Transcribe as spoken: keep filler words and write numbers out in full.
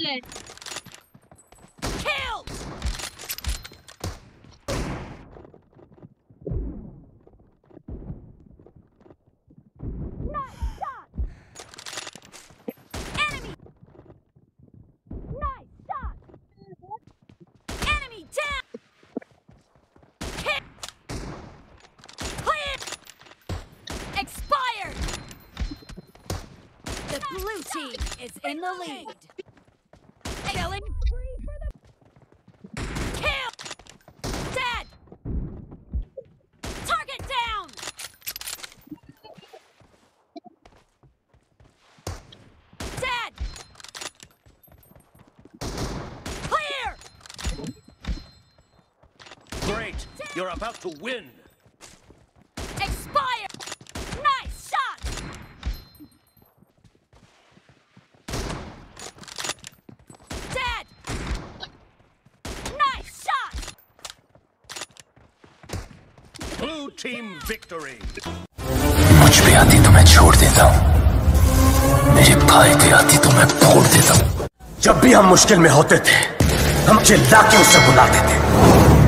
dead. Killed! Nice shot! Enemy! Nice shot! Enemy down! Kill! Clear! Expired! The blue team is in the lead. Killing free for the kill. Dead. Target down. Dead. Clear. Great. You're about to win. Expired. Nice shot. Dead. Nice shot. Blue team victory. मुझ पे आती तो मैं छोड़ देता हूँ, मेरे भाई पे आती तो मैं फोड़ देता हूँ। जब भी हम मुश्किल में होते थे, हम चिल्ला के उसे बुलाते थे।